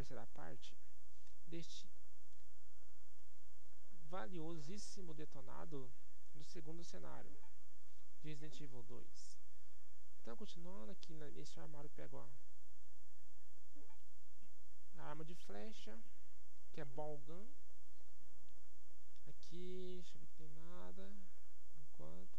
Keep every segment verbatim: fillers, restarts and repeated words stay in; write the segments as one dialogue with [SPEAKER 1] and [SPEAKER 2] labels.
[SPEAKER 1] terceira parte deste valiosíssimo detonado do segundo cenário de Resident Evil dois. Então, continuando aqui nesse armário, eu pego ó, a arma de flecha, que é ball gun. Aqui, deixa eu ver que tem nada enquanto.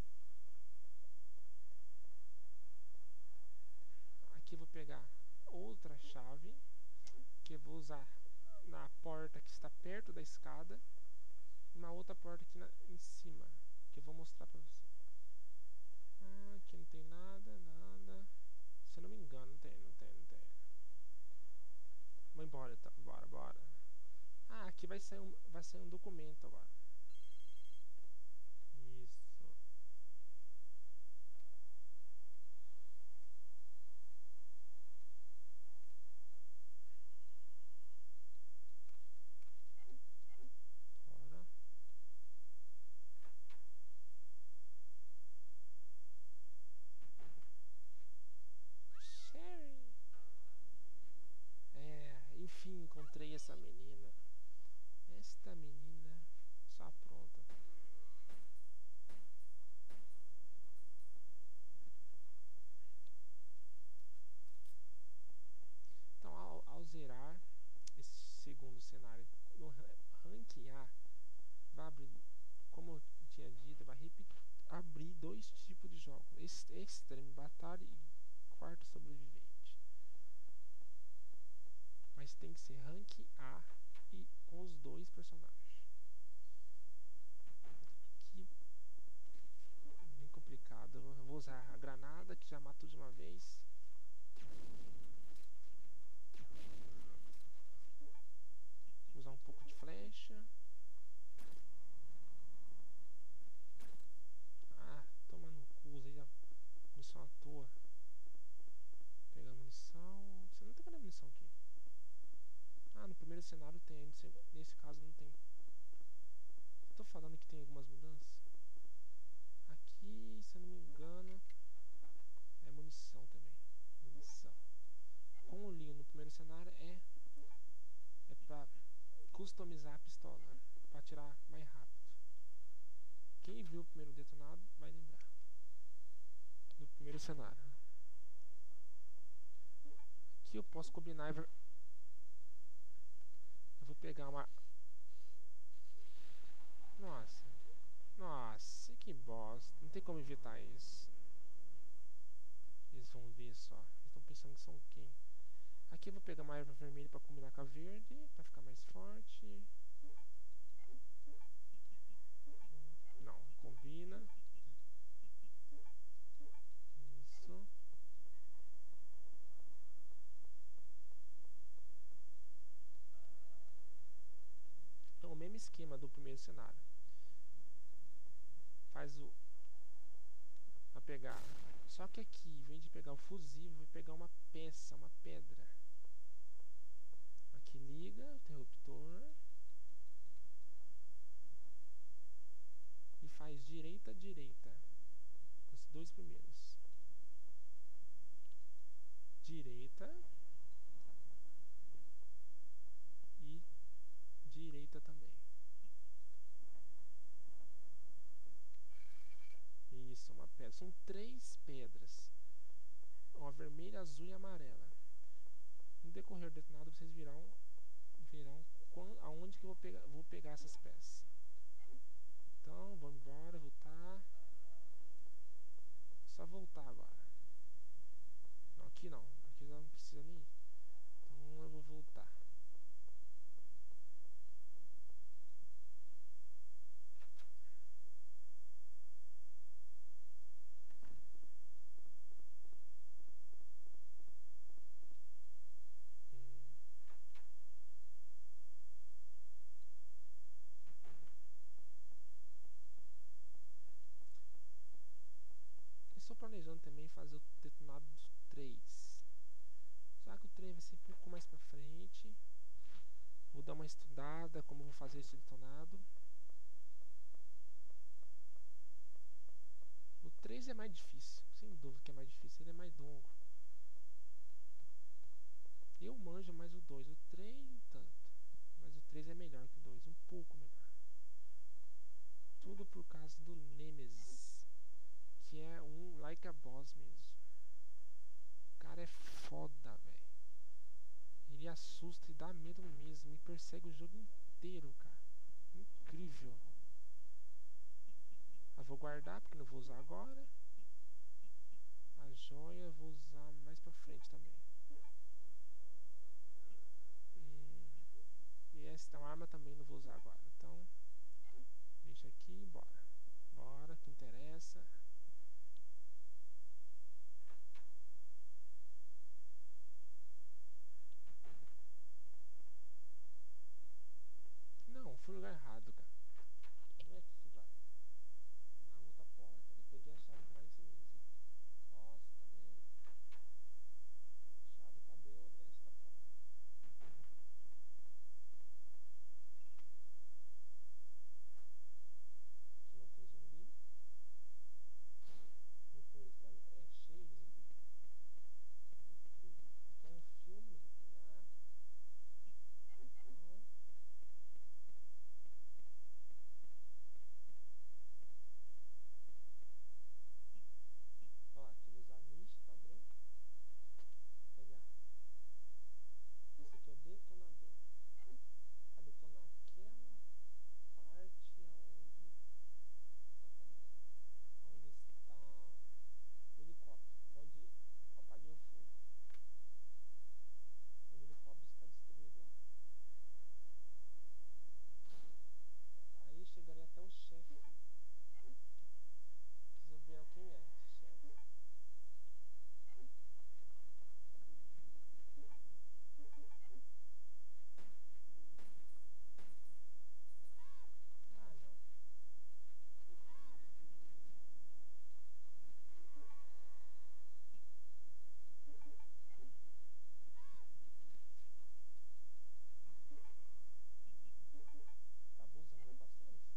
[SPEAKER 1] Aqui eu vou pegar outra chave que eu vou usar na porta que está perto da escada, e uma outra porta aqui na, em cima, que eu vou mostrar pra você. Ah, aqui não tem nada, nada. Se eu não me engano, não tem, não tem, não tem. Vamos embora então, bora, bora. Ah, aqui vai sair um, vai sair um documento agora. Isso. Bora. Sherry. É, enfim, encontrei essa menina. Esta menina só pronta. Então, ao, ao zerar esse segundo cenário no rank A, vai abrir, como eu tinha dito, vai abrir dois tipos de jogos: Extreme Batalha e Quarto Sobrevivente. Mas tem que ser rank A e com os dois personagens. Aqui, bem complicado. Eu vou usar a granada, que já matou de uma vez. Vou usar um pouco de flecha. Ah, toma no cu, usei a munição à toa. Pegar a munição. Você não tem cadê a munição aqui? Ah, no primeiro cenário tem, nesse caso não tem. Tô falando que tem algumas mudanças. Aqui, se eu não me engano, é munição também. Munição. Com o linho no primeiro cenário é é pra customizar a pistola, né? Pra atirar mais rápido. Quem viu o primeiro detonado vai lembrar do primeiro cenário. Aqui eu posso combinar. Eu vou pegar uma. Nossa, nossa, que bosta. Não tem como evitar isso. Eles vão ver só. Eles estão pensando que são quem? Aqui eu vou pegar uma erva vermelha para combinar com a verde, para ficar mais forte. Não, combina. Isso. Então, o mesmo esquema do primeiro cenário. Faz o... Vai pegar... Só que aqui, em vez de pegar o fusível, vai pegar uma peça, uma pedra. Aqui liga o interruptor. E faz direita a direita. Os dois primeiros. Direita. E direita também. Isso, uma pedra. São três pedras. Uma vermelha, azul e amarela. No decorrer do detonado vocês virão, virão quando, aonde que eu vou pegar, vou pegar essas peças. Então, vamos embora, voltar. Só voltar agora. Não, aqui não. Aqui já não precisa nem ir. Então eu vou voltar. Estou planejando também fazer o detonado dos três. Só que o três vai ser um pouco mais pra frente. Vou dar uma estudada como vou fazer esse detonado. O três é mais difícil, sem dúvida que é mais difícil, ele é mais longo. Eu manjo mais o dois, o três nem tanto. Mas o três é melhor que o dois, um pouco melhor. Tudo por causa do Nemesis, que é um like a boss mesmo. O cara é foda, velho. Ele assusta e dá medo mesmo. Me persegue o jogo inteiro, cara. Incrível. Eu vou guardar porque não vou usar agora. A joia eu vou usar mais pra frente também. Hum, e essa arma também não vou usar agora. Então, deixa aqui e bora. Bora, que interessa. Não, fui no lugar errado, cara. Não é aqui que vai. Na outra porta. Eu peguei a chave pra isso mesmo. Nossa, também. A chave pra abrir esta porta. Aqui não tem zumbi. Não conheço, mas é cheio de zumbi. Incrível. Aqui é um filme, vou pegar. Então. Ó, aqueles amish pra abrir. Vou pegar. Esse aqui é o detonador. Pra detonar aquela parte aonde. Não, cadê não? Onde está o helicóptero. Onde eu apaguei o fogo. Onde o helicóptero está destruído lá. Aí chegarei até o chefe. Vocês viram quem é esse chefe? Ah, não. Tá abusando da paciência.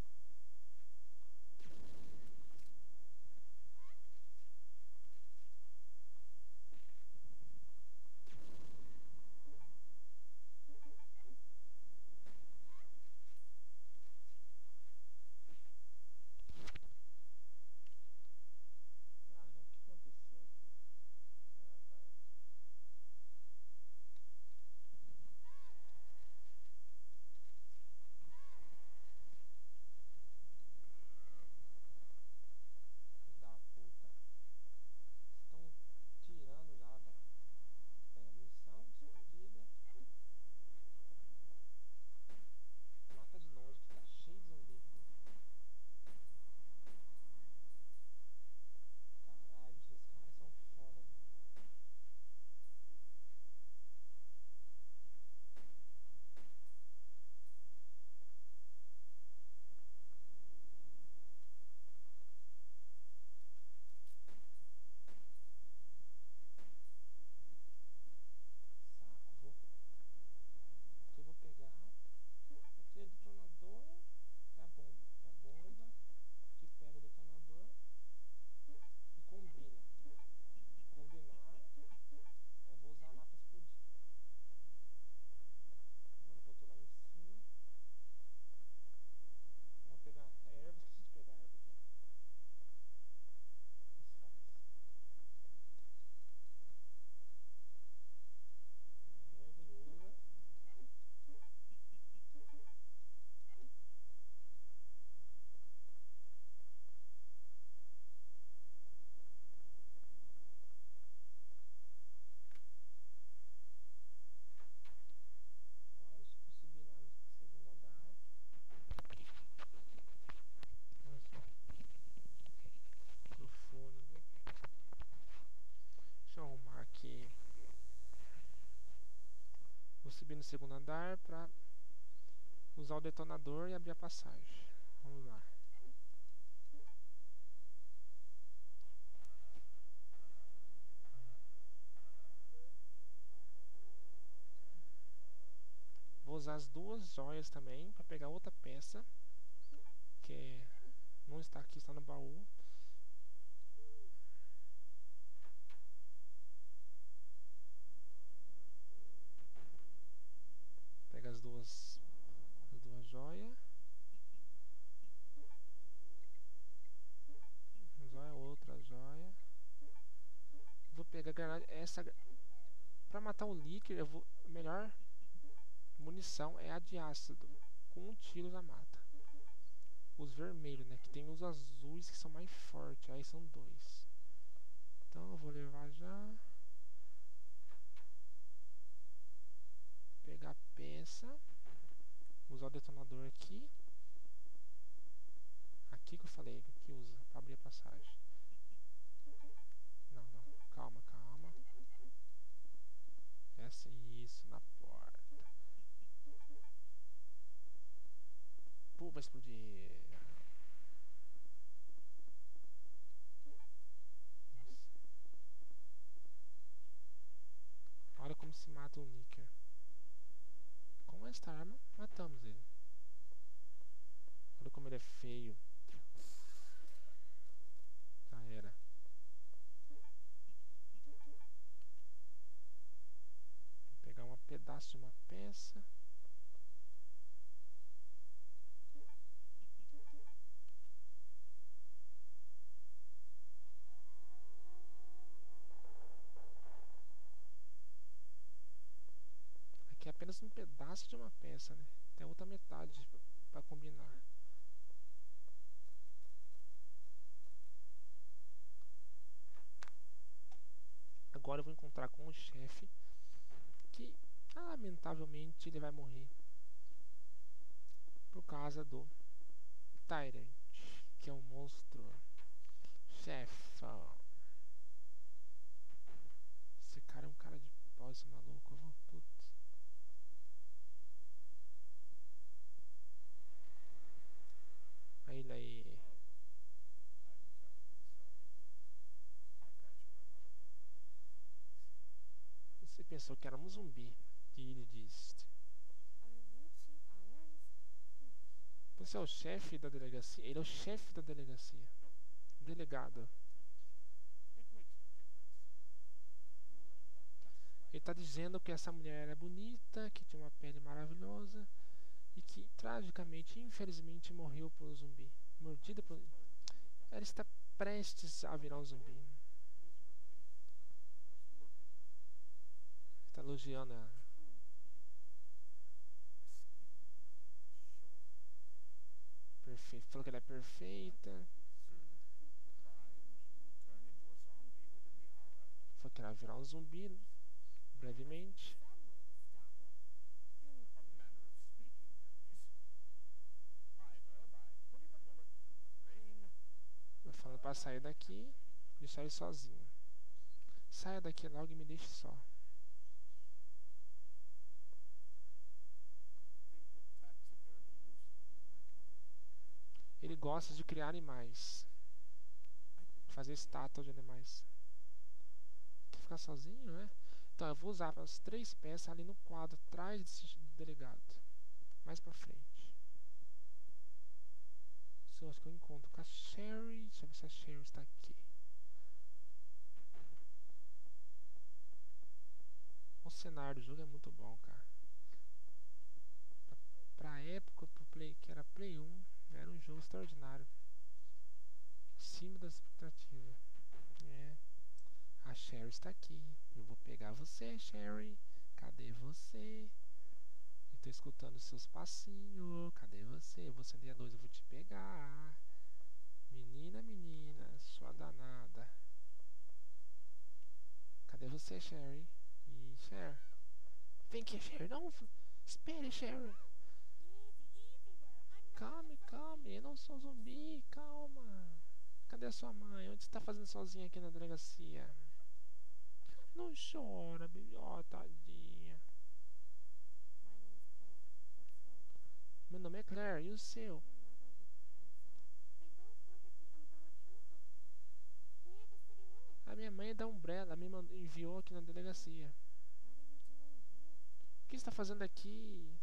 [SPEAKER 1] Ah, não. O que aconteceu aqui? Ah, vai. Filho da puta. Estão tirando já, velho. Pega munição escondida. Mata de longe que tá cheio de zumbi aqui. Caralho, esses caras são foda. Saco, vou. Aqui eu vou pegar. Aqui é o detonador. É a bomba. É a bomba que pega o detonador e combina. Combinar. Aí eu vou usar lá pra explodir. Agora eu volto lá em cima. Eu vou pegar a erva. Esqueci de pegar a erva aqui. Desfaz. Erva e usa. Agora eu vou subir lá no segundo andar. Olha só. Microfone. Deixa eu arrumar aqui. Vou subir no segundo andar pra usar o detonador e abrir a passagem. Vamos lá. Vou usar as duas joias também para pegar outra peça que é, não está aqui, está no baú. granada, essa pra matar o Licker, eu vou, a melhor munição é a de ácido. Com um tiro já mata. Os vermelhos, né? Que tem os azuis que são mais fortes. Aí são dois. Então eu vou levar já. Pegar a peça. Usar o detonador aqui. Aqui que eu falei que usa pra abrir a passagem. Não, não. Calma, calma. Essa, isso, na porta. Pô, vai explodir. Olha como se mata o Licker. Com esta arma, matamos ele. Olha como ele é feio. Já era. Vou pegar um pedaço de uma peça. Aqui é apenas um pedaço de uma peça, né? Tem outra metade para combinar. Agora eu vou encontrar com o chefe, que lamentavelmente ele vai morrer por causa do Tyrant, que é um monstro chefão. Esse cara é um cara de pau, esse maluco. Eu vou, putz. Aí ele aí. Você pensou que era um zumbi. E ele disse: você é o chefe da delegacia? Ele é o chefe da delegacia. Delegado. Ele tá dizendo que essa mulher é bonita, que tinha uma pele maravilhosa e que tragicamente, infelizmente, morreu por um zumbi. Mordida por. Ela está prestes a virar um zumbi. Está elogiando ela. Perfeito. Falou que ela é perfeita. Falou que ela vai virar um zumbi brevemente. Eu falo para sair daqui e deixar ele sozinho. Saia daqui logo e me deixe só. Ele gosta de criar animais. Fazer estátua de animais. Quer ficar sozinho, né? Então eu vou usar as três peças ali no quadro atrás desse delegado. Mais pra frente. Eu acho que eu encontro com a Sherry. Deixa eu ver se a Sherry está aqui. O cenário do jogo é muito bom, cara. Pra, pra época pro play, que era Play um, era um jogo extraordinário. Acima das expectativas. É. A Sherry está aqui. Eu vou pegar você, Sherry. Cadê você? Eu tô escutando seus passinhos. Cadê você? Eu vou acender a luz, eu vou te pegar. Menina, menina, sua danada. Cadê você, Sherry? E Sherry? Vem aqui, Sherry. Não, espere, Sherry. Calme, calme. Eu não sou zumbi. Calma. Cadê a sua mãe? Onde você tá fazendo sozinha aqui na delegacia? Não chora, bebê. Ó, oh, tadinha. Meu nome é Claire. E o seu? A minha mãe é da Umbrella. Me enviou aqui na delegacia. O que você está fazendo aqui?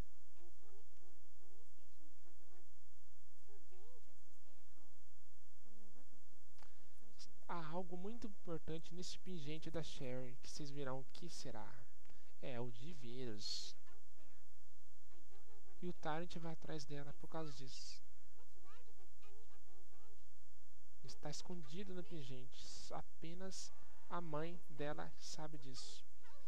[SPEAKER 1] Há algo muito importante nesse pingente da Sherry, que vocês verão o que será. É o de vírus. E o Tyrant vai atrás dela por causa disso. Está escondido no pingente. Apenas a mãe dela sabe disso.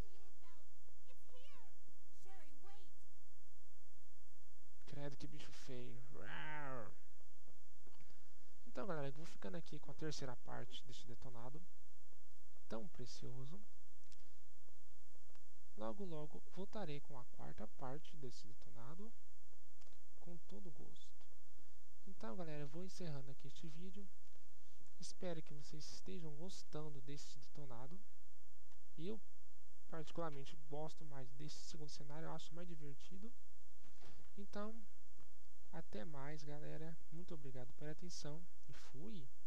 [SPEAKER 1] Credo, que bicho feio. Então, galera, eu vou ficando aqui com a terceira parte desse detonado tão precioso. Logo, logo voltarei com a quarta parte desse detonado com todo gosto. Então, galera, eu vou encerrando aqui este vídeo. Espero que vocês estejam gostando desse detonado. E eu, particularmente, gosto mais desse segundo cenário, eu acho mais divertido. Então, até mais, galera. Muito obrigado pela atenção e fui!